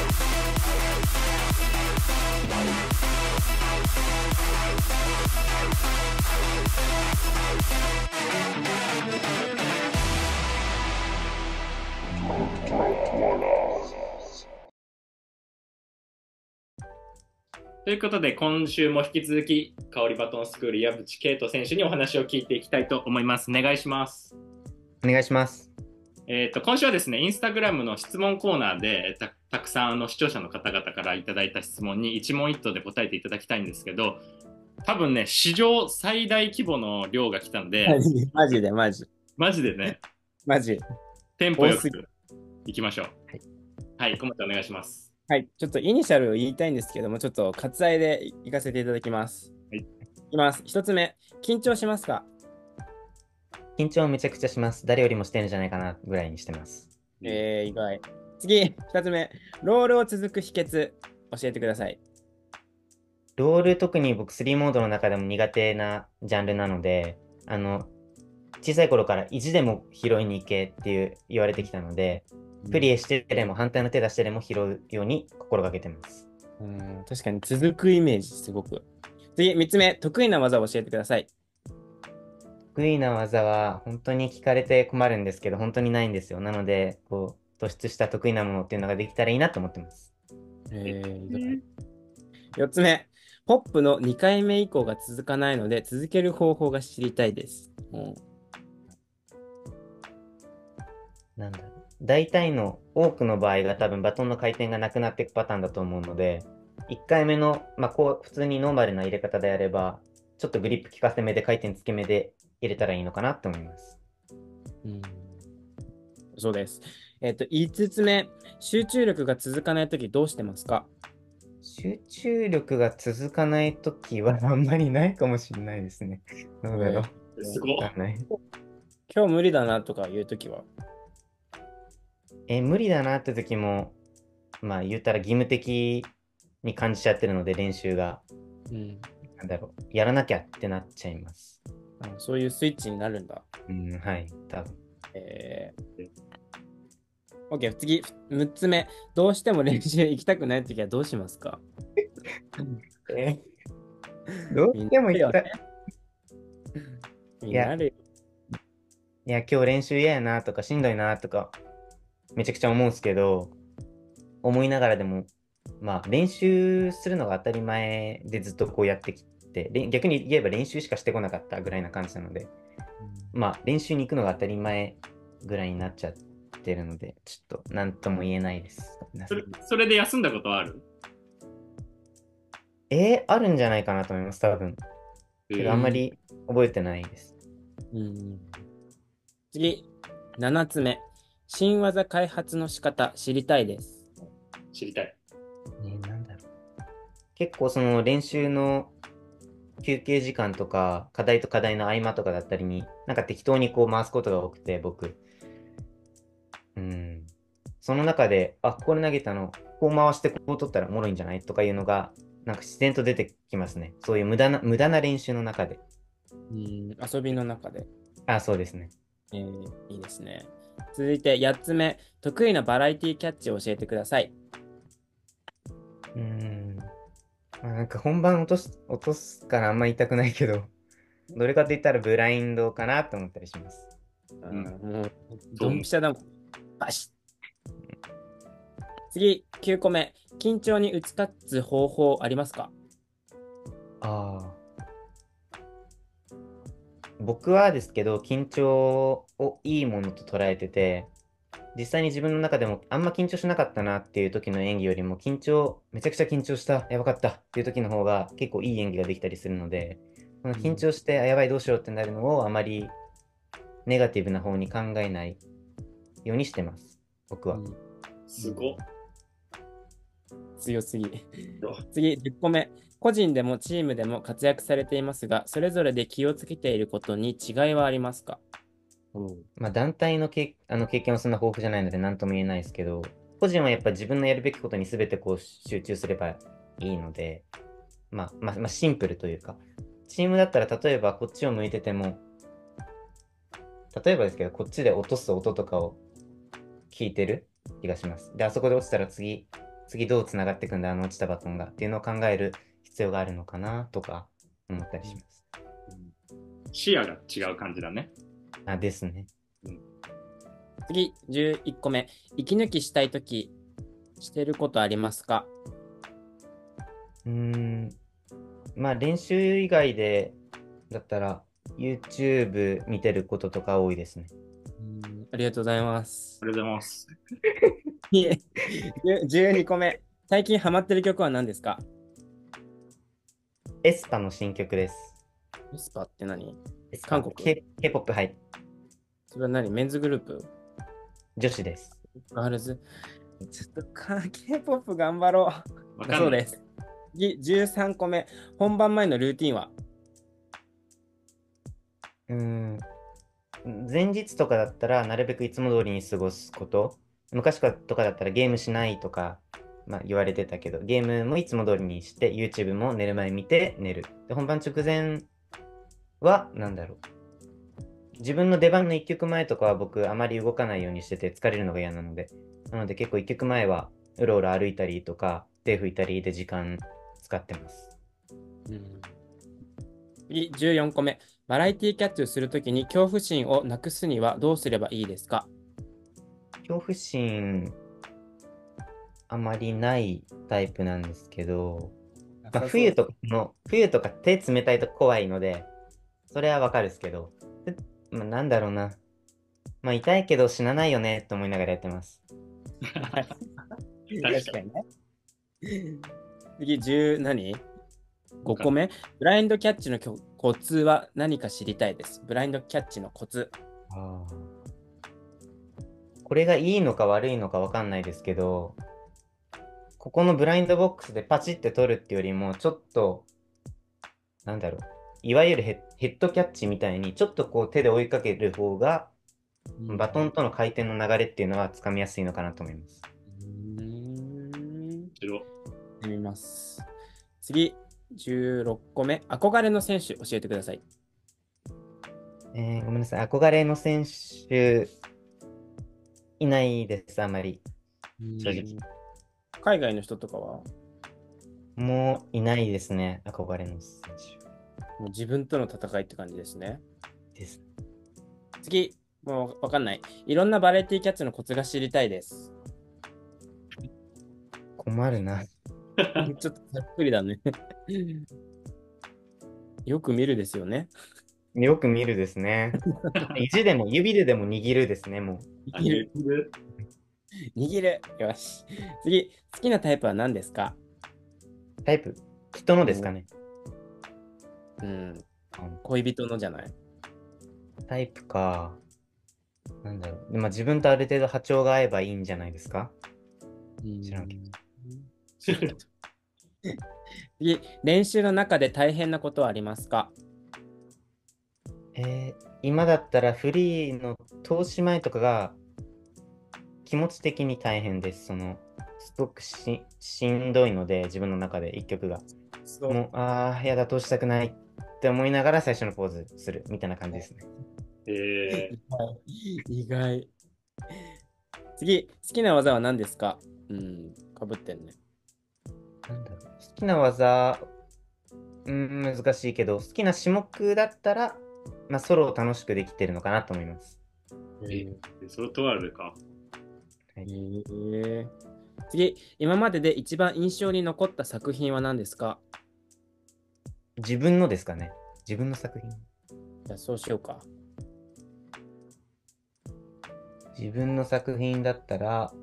ということで、今週も引き続き、香りバトンスクール矢淵圭人選手にお話を聞いていきたいと思います。お願いします。 お願いします。 今週はですね、インスタグラムの質問コーナーでたくさん視聴者の方々からいただいた質問に一問一答で答えていただきたいんですけど、多分ね、史上最大規模の量が来たんで、 マジで。 マジでね、 マジ。 テンポよく多すぎ。 いきましょう。 はい。 はい、小松お願いします。 はい。ちょっとイニシャルを言いたいんですけども、ちょっと割愛で行かせていただきます。 はい。 いきます。一つ目、緊張しますか？ 緊張めちゃくちゃします。誰よりもしてるんじゃないかなぐらいにしてます。 意外。次、二つ目、ロールを続く秘訣、教えてください。 ロール特に僕3モードの中でも苦手なジャンルなので、小さい頃から意地でも拾いに行けって言われてきたので、プリエしてでも反対の手出してでも拾うように心がけてます。 確かに続くイメージ、すごく。次、三つ目、得意な技を教えてください。 得意な技は本当に聞かれて困るんですけど、本当にないんですよ。なので、突出した得意なものっていうのができたらいいなと思ってます。 4つ目、ポップの2回目以降が続かないので、続ける方法が知りたいです。 なんだろう。大体の多くの場合が多分バトンの回転がなくなっていくパターンだと思うので、1回目の、普通にノーマルな入れ方であれば、ちょっとグリップ効かせめで回転つけめで入れたらいいのかなと思います。 そうです。5つ目、集中力が続かないときどうしてますか？ 集中力が続かないときはあんまりないかもしれないですね。どうだろう。 すごい。 今日無理だなとかいうときは無理だなってときも、言ったら義務的に感じちゃってるので、練習が。なんだろう。やらなきゃってなっちゃいます。 そういうスイッチになるんだ。 はい、多分。 OK、次、6つ目。どうしても練習行きたくないときはどうしますか？ どうしても行きたい。 いや、 今日練習嫌やなとかしんどいなとか、めちゃくちゃ思うんですけど、思いながらでも、練習するのが当たり前でずっとやってきて、逆に言えば練習しかしてこなかったぐらいな感じなので、練習に行くのが当たり前ぐらいになっちゃってるので、ちょっと何とも言えないです。 それで休んだことはある？ あるんじゃないかなと思います、多分。けどあんまり覚えてないです。 次、7つ目。新技開発の仕方知りたいです。 知りたい。 なんだろう。結構その練習の休憩時間とか、課題と課題の合間とかだったりに、なんか適当に回すことが多くて、僕。その中で、これ投げたの、こう回してこう取ったらおもろいんじゃないとかいうのが、なんか自然と出てきますね。そういう無駄な練習の中で。 遊びの中で。 そうですね。 いいですね。続いて8つ目。得意なバラエティキャッチを教えてください。 なんか本番落とすからあんま言いたくないけど、どれかと言ったらブラインドかなと思ったりします。 もう、ドンピシャだもん。バシッ。次、9個目。緊張に打ち勝つ方法ありますか？ 僕はですけど、緊張をいいものと捉えてて、実際に自分の中でもあんま緊張しなかったなっていう時の演技よりもめちゃくちゃ緊張した、やばかったっていう時の方が結構いい演技ができたりするので、この緊張して、やばいどうしようってなるのをあまりネガティブな方に考えないようにしてます、僕は。 すごっ。 強すぎ。次、10個目。個人でもチームでも活躍されていますが、それぞれで気をつけていることに違いはありますか？ 団体の経験はそんな豊富じゃないので何とも言えないですけど、個人はやっぱ自分のやるべきことに全て集中すればいいので、シンプルというか、チームだったら例えばこっちを向いてても、例えばですけど、こっちで落とす音とかを聞いてる気がします。で、あそこで落ちたら次、 次どうつながっていくんだ、落ちたバトンがっていうのを考える必要があるのかなとか思ったりします。 視野が違う感じだね。 ですね。 次、11個目。息抜きしたいとき、してることありますか？ まあ練習以外でだったら YouTube 見てることとか多いですね。 ありがとうございます。 ありがとうございます。 12個目。最近ハマってる曲は何ですか？ エスパの新曲です。 エスパって何？ エスパ韓国？ K-POP、はい。 それは何？メンズグループ？ 女子です。 ガールズ？ちょっとK-POP 頑張ろう。そうです。次、13個目。本番前のルーティンは？ 前日とかだったらなるべくいつも通りに過ごすこと。昔とかだったらゲームしないとか、言われてたけど、ゲームもいつも通りにして、YouTube も寝る前に見て寝る。で、本番直前は、自分の出番の1曲前とかは僕あまり動かないようにしてて疲れるのが嫌なので、結構1曲前はうろうろ歩いたりとか、手拭いたりで時間使ってます。 次、14個目。バラエティキャッチをするときに恐怖心をなくすにはどうすればいいですか？ 恐怖心あまりないタイプなんですけど、冬とか手冷たいと怖いので、それはわかるですけど、なんだろうな。痛いけど死なないよねと思いながらやってます。 確かにね。次、10何？ 5 個目。ブラインドキャッチのコツは何か知りたいです。ブラインドキャッチのコツ。 これがいいのか悪いのかわかんないですけど、ここのブラインドボックスでパチって取るっていうよりも、ちょっと、いわゆるヘッドキャッチみたいに、ちょっとこう手で追いかける方が、バトンとの回転の流れっていうのはつかみやすいのかなと思います。 見ます。次、16個目。憧れの選手、教えてください。 ごめんなさい。憧れの選手、いないです、あまり。正直。 海外の人とかは？ もういないですね、憧れの選手。 もう自分との戦いって感じですね。 です。 次、もうわかんない。いろんなバラエティキャッチのコツが知りたいです。 困るな。 ちょっとざっくりだね。よく見るですよね。 よく見るですね。指でも握るですね、もう。 握る。握る。よし。次、好きなタイプは何ですか？ タイプ人のですかね。 恋人のじゃない。 タイプか。自分とある程度波長が合えばいいんじゃないですか？知らんけど。 次、練習の中で大変なことはありますか？ 今だったらフリーの通し前とかが気持ち的に大変です。すごくしんどいので、自分の中で一曲が。もう、やだ、通したくないって思いながら最初のポーズするみたいな感じですね。 意外。次、好きな技は何ですか？かぶってんね。 好きな技、難しいけど、好きな種目だったら、ソロを楽しくできてるのかなと思います。 ソロとワールドか。 次、今までで一番印象に残った作品は何ですか？ 自分のですかね。自分の作品。 じゃあそうしようか。 自分の作品だったら、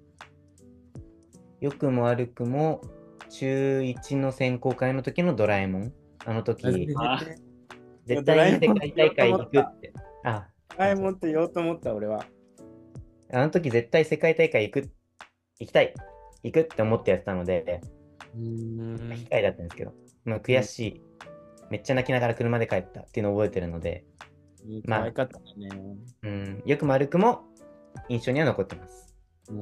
良くも悪くも中1の選考会の時のドラえもん。あの時、絶対に世界大会行くって。 ドラえもんって言おうと思った、俺は。 あの時絶対世界大会行きたい、行くって思ってやってたので、機会だったんですけど、悔しい、めっちゃ泣きながら車で帰ったっていうのを覚えてるので、 可愛かったね。良くも悪くも印象には残ってます。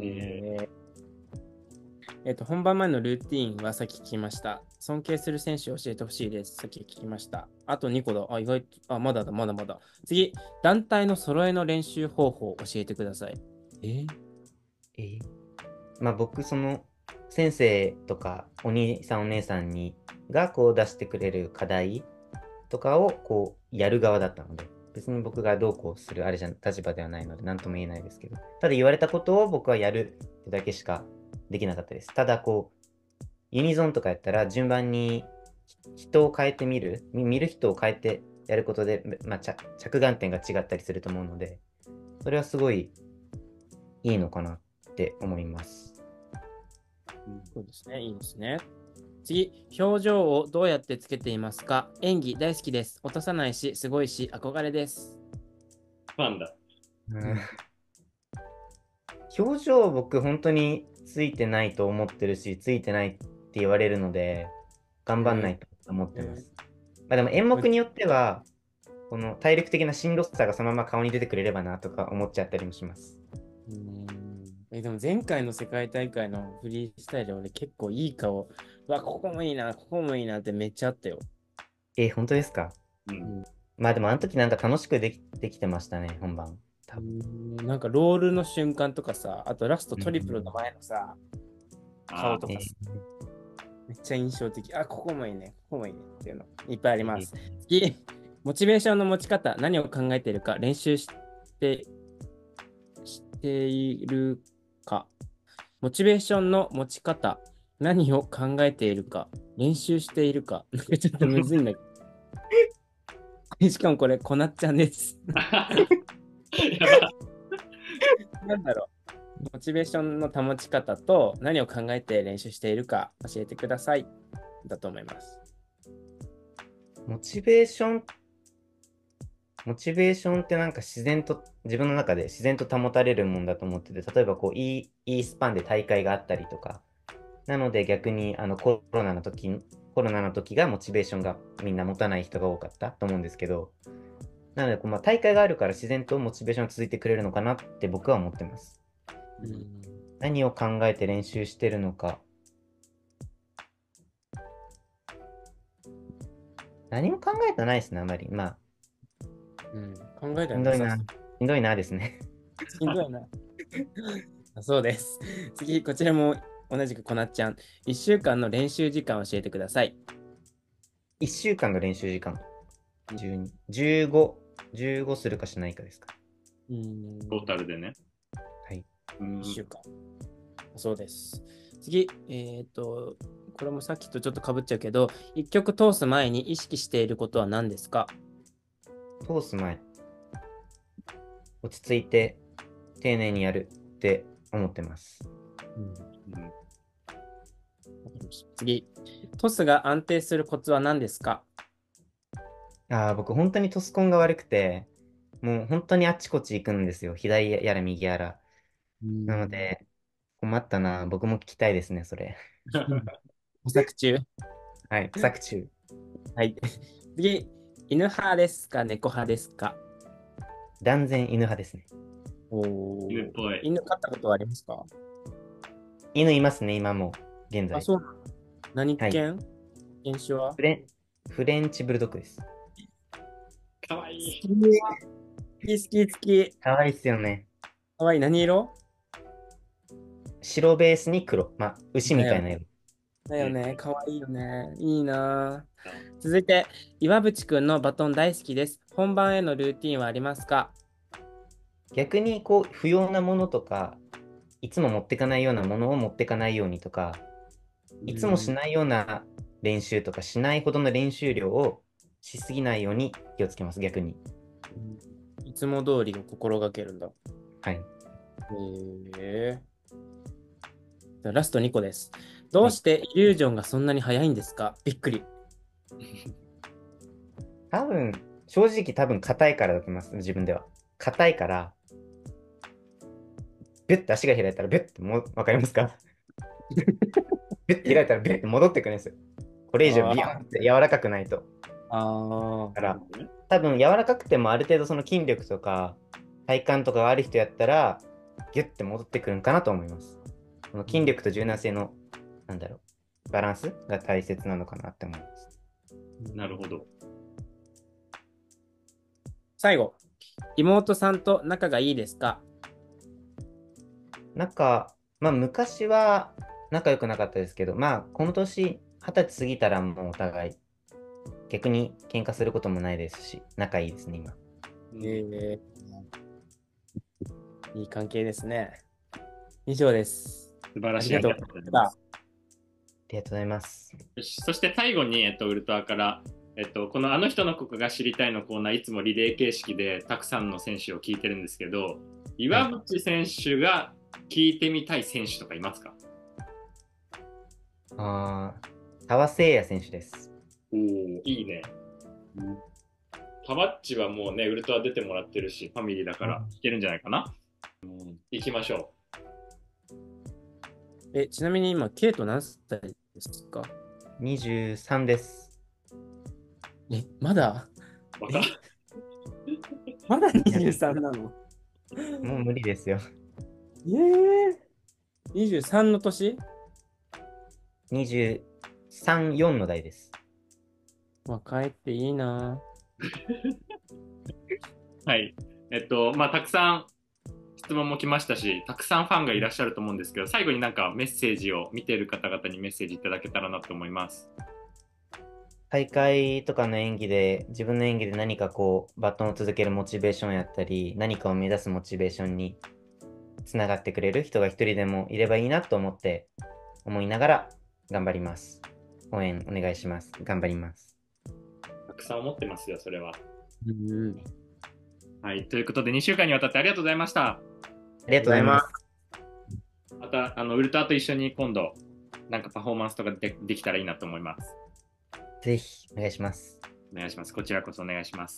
本番前のルーティーンはさっき聞きました。尊敬する選手を教えてほしいです。さっき聞きました。あと2個だ。意外と、まだだ、まだまだ。次、団体の揃えの練習方法を教えてください。 僕、 先生とかお兄さんお姉さんがこう出してくれる課題とかをこうやる側だったので、別に僕がどうこうする立場ではないので何とも言えないですけど、ただ言われたことを僕はやるってだけしかできなかったです。ただこうユニゾンとかやったら順番に人を変えて見る人を変えてやることで、着眼点が違ったりすると思うので、それはすごいいいのかなって思います。 そうですね、いいですね。次、表情をどうやってつけていますか？演技大好きです。落とさないし、すごいし、憧れです。 ファンだ。 表情僕本当についてないと思ってるし、ついてないって言われるので、頑張んないと思ってます。でも演目によっては、この体力的なしんどさがそのまま顔に出てくれればなとか思っちゃったりもします。 でも前回の世界大会のフリースタイル俺結構いい顔、ここもいいな、ここもいいなってめっちゃあったよ。 本当ですか？ うん。 でもあの時なんか楽しくできてましたね、本番。多分なんかロールの瞬間とかさ、あとラストトリプルの前のさ、顔とかめっちゃ印象的。ここもいいね、ここもいいねっていうのいっぱいあります。次、モチベーションの持ち方、何を考えているか、練習しているか。モチベーションの持ち方、何を考えているか、練習しているか。なんかちょっとむずいんだけど。しかもこれ、こなっちゃんです。 やば。 なんだろう。モチベーションの保ち方と何を考えて練習しているか教えてください。だと思います。 モチベーションってなんか自分の中で自然と保たれるもんだと思ってて、例えばこういいスパンで大会があったりとか、なので逆にコロナの時がモチベーションがみんな持たない人が多かったと思うんですけど、なのでこう、大会があるから自然とモチベーションが続いてくれるのかなって僕は思ってます。何を考えて練習してるのか。何も考えてないですね、あまり。 考えてしんどいな。しんどいなですね。 しんどいな。そうです。次、こちらも同じくこなっちゃん。1週間の練習時間を教えてください。 1週間の練習時間。15するかしないかですか。 トータルでね。 はい。 1週間。そうです。次、これもさっきとちょっとかぶっちゃうけど、1曲通す前に意識していることは何ですか？ 通す前。落ち着いて丁寧にやるって思ってます。 次、トスが安定するコツは何ですか？ 僕本当にトスコンが悪くて、もう本当にあっちこっち行くんですよ。左やら右やら。なので、困ったな。僕も聞きたいですね、それ。 模索中。 はい、模索中。 はい。次、犬派ですか、猫派ですか？ 断然犬派ですね。 犬っぽい。 犬飼ったことはありますか？ 犬いますね、今も、現在。 そう。何犬？犬種はフレンチブルドッグです。 かわいい。 好き。 かわいいっすよね。 かわいい。何色？ 白ベースに黒。牛みたいな色。 だよね。かわいいよね。いいな。続いて、岩渕くんのバトン大好きです。本番へのルーティンはありますか？ 逆にこう不要なものとか、いつも持ってかないようなものを持ってかないようにとか、いつもしないような練習とかしないほどの練習量をしすぎないように気をつけます、逆に。 いつも通りを心がけるんだ。 はい。 ラスト2個です。どうしてイリュージョンがそんなに速いんですか？びっくり。 正直多分硬いからだと思います、自分では。硬いから、ビュッて足が開いたらビュッてわかりますか？ビュッて開いたらビュッて戻ってくるんですよ。これ以上ビヨンって柔らかくないと。だから多分柔らかくてもある程度その筋力とか体幹とかがある人やったらギュッて戻ってくるんかなと思います。この筋力と柔軟性のバランスが大切なのかなって思います。 なるほど。 最後、妹さんと仲がいいですか？ 昔は仲良くなかったですけど、まあ、この年、20歳過ぎたらもうお互い、逆に喧嘩することもないですし、仲いいですね、今。 えいい関係ですね。以上です。 素晴らしい。 ありがとうございました。 ありがとうございます。 よし、そして最後に、ウルトラから、このあの人のここが知りたいのコーナー、いつもリレー形式でたくさんの選手を聞いてるんですけど、岩渕選手が聞いてみたい選手とかいますか？ 田和誠也選手です。 おお、いいね。タバッチはもうね、ウルトラ出てもらってるし、ファミリーだから聞けるんじゃないかな。行きましょちなみに今、ケイト何歳ですか？ 23です。 まだう。わかまだ23なの？ もう無理ですよ。 23の年？ 23、4の代です。 若いっていいな。 はい。まあ、たくさん質問も来ましたし、たくさんファンがいらっしゃると思うんですけど、最後になんかメッセージを見ている方々にメッセージいただけたらなと思います。 大会とかの演技で、自分の演技で何かこう、バトンを続けるモチベーションやったり、何かを目指すモチベーションにつながってくれる人が一人でもいればいいなと思いながら頑張ります。応援お願いします。頑張ります。 たくさん思ってますよ、それは。 うんはい。ということで、2週間にわたってありがとうございました。 ありがとうございます。 また、ウルトラと一緒に今度、なんかパフォーマンスとかできたらいいなと思います。 ぜひ、お願いします。 お願いします。こちらこそお願いします。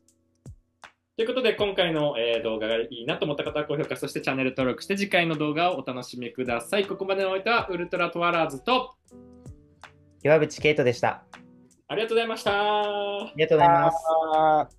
ということで、今回の、動画がいいなと思った方は高評価、そしてチャンネル登録して次回の動画をお楽しみください。ここまでのお相手はウルトラトワラーズと岩渕圭人でした。 ありがとうございました。 ありがとうございます。